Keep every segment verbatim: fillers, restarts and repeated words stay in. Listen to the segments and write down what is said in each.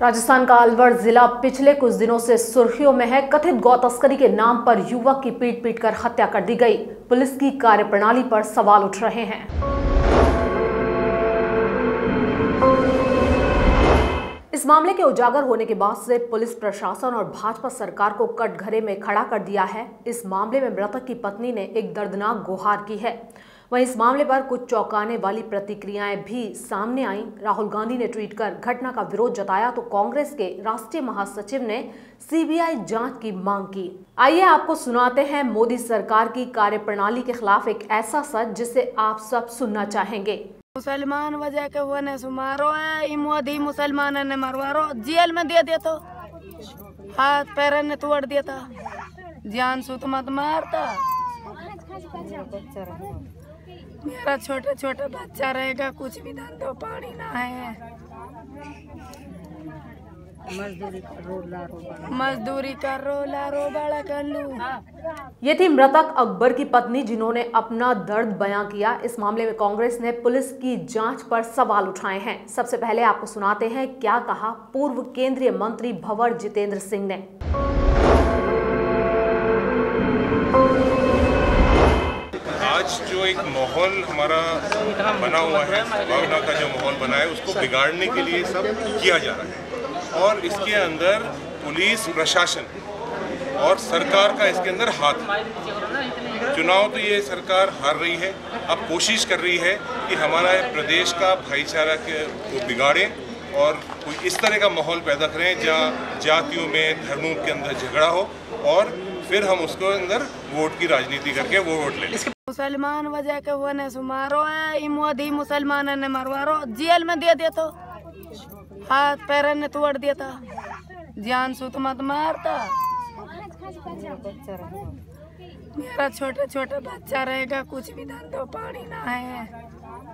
राजस्थान का अलवर जिला पिछले कुछ दिनों से सुर्खियों में है। कथित गौ तस्करी के नाम पर युवक की पीट पीट कर हत्या कर दी गई। पुलिस की कार्यप्रणाली पर सवाल उठ रहे हैं। इस मामले के उजागर होने के बाद से पुलिस प्रशासन और भाजपा सरकार को कटघरे में खड़ा कर दिया है। इस मामले में मृतक की पत्नी ने एक दर्दनाक गुहार की है। वहीं इस मामले पर कुछ चौंकाने वाली प्रतिक्रियाएं भी सामने आईं। राहुल गांधी ने ट्वीट कर घटना का विरोध जताया तो कांग्रेस के राष्ट्रीय महासचिव ने सीबीआई जांच की मांग की। आइए आपको सुनाते हैं मोदी सरकार की कार्यप्रणाली के खिलाफ एक ऐसा सच जिसे आप सब सुनना चाहेंगे। मुसलमान वजह के होने सुमारो है, मोदी मुसलमान ने मरवारो, जेल में दे दे तो हाथ पैर ने तोड़ दिया था, जान सुत मत मारता। मेरा छोटा छोटा बच्चा रहेगा, कुछ भी धंधो पानी ना है। मजदूरी करो लारो मजदूरी करो लारो बड़ा कर लू। ये थी मृतक अकबर की पत्नी जिन्होंने अपना दर्द बयां किया। इस मामले में कांग्रेस ने पुलिस की जांच पर सवाल उठाए हैं। सबसे पहले आपको सुनाते हैं क्या कहा पूर्व केंद्रीय मंत्री भंवर जितेंद्र सिंह ने। आज जो एक माहौल हमारा बना हुआ है, भावना का जो माहौल बना है, उसको बिगाड़ने के लिए सब किया जा रहा है और इसके अंदर पुलिस प्रशासन और सरकार का इसके अंदर हाथ है। चुनाव तो ये सरकार हार रही है, अब कोशिश कर रही है कि हमारा प्रदेश का भाईचारा के को बिगाड़ें और कोई इस तरह का माहौल पैदा करें जहाँ जातियों में धर्मों के अंदर झगड़ा हो और फिर हम उसको अंदर वोट की राजनीति करके वो वोट ले लें। मुसलमान वजह के होने सुमारो है, मोदी मुसलमान ने मरवारो, जेल में दे दे तो हाथ पैर ने तोड़ दिया था, जान सुत मत मारता। मेरा छोटा छोटा बच्चा रहेगा, कुछ भी धंधो पानी ना है।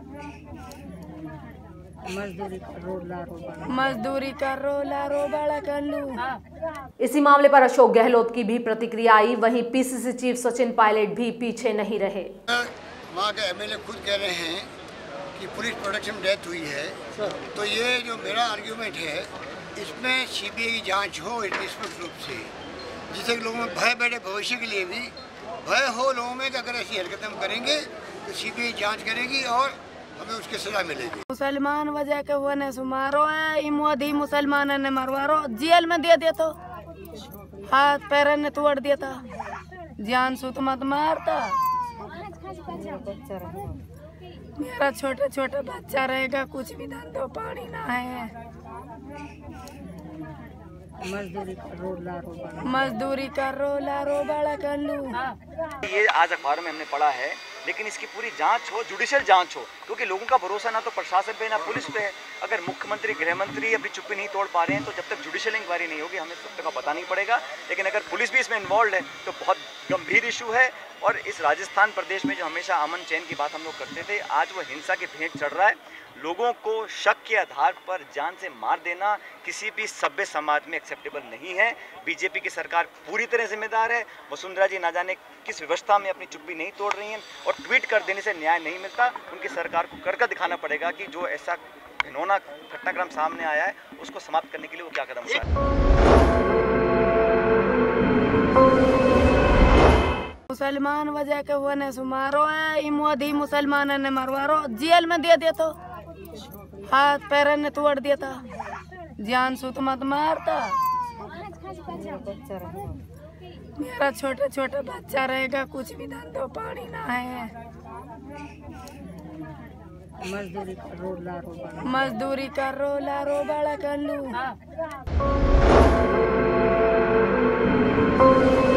मजदूरी करो लारो मजदूरी करो लारो बड़ा कर लू। इसी मामले पर अशोक गहलोत की भी प्रतिक्रिया आई। वहीं पीसीसी चीफ सचिन पायलट भी पीछे नहीं रहे। वहाँ के एमएलए खुद कह रहे हैं कि पुलिस प्रोटेक्शन में डेथ हुई है, तो ये जो मेरा आर्ग्यूमेंट है इसमें सीबीआई की जांच हो निष्पक्ष रूप से, जिससे लोगों में भय बैठे, भविष्य के लिए भी भय हो लोगों में कि अगर ऐसी हरकतें हम करेंगे तो सीबीआई जांच करेगी और हमें उसकी सजा मिलेगी। मुसलमान वजह के होने सुमारो है, मोदी मुसलमान ने मरवारो, जेल में दे दे तो हाथ पैर ने तोड़ दिया था, जान सुत मत मारता। मेरा छोटा छोटा बच्चा रहेगा, कुछ भी धंधो पानी ना है। मजदूरी करो लारो मजदूरी करो लारो बड़ा कर लू। ये आज अखबार में हमने पढ़ा है, लेकिन इसकी पूरी जांच हो, जुडिशियल जांच हो, क्योंकि लोगों का भरोसा ना तो प्रशासन पे ना पुलिस पे है। अगर मुख्यमंत्री गृह मंत्री अपनी चुप्पी नहीं तोड़ पा रहे हैं तो जब तक जुडिशियल इंक्वायरी नहीं होगी हमें सब तक का पता नहीं पड़ेगा। लेकिन अगर पुलिस भी इसमें इन्वॉल्व है तो बहुत गंभीर इशू है। और इस राजस्थान प्रदेश में जो हमेशा अमन चैन की बात हम लोग करते थे, आज वो हिंसा की भेंट चढ़ रहा है। लोगों को शक के आधार पर जान से मार देना किसी भी सभ्य समाज में एक्सेप्टेबल नहीं है। बीजेपी की सरकार पूरी तरह जिम्मेदार है। वसुंधरा जी ना जाने किस व्यवस्था में अपनी चुप्पी नहीं तोड़ रही हैं और ट्वीट कर देने से न्याय नहीं मिलता। उनकी सरकार को करके दिखाना पड़ेगा कि जो ऐसा घिनौना घटनाक्रम सामने आया है उसको समाप्त करने के लिए वो क्या कदम उठाए। मुसलमान वजह के होने सुमारो है, मोदी मुसलमान ने मरवारो, जेल में दे दे तो हाथ पैर ने तोड़ दिया था, जान सुत मत मारता। मेरा छोटा छोटा बच्चा रहेगा, कुछ भी धंधो पानी ना है। मजदूरी करो लारो मजदूरी करो लारो बड़ा कर लू।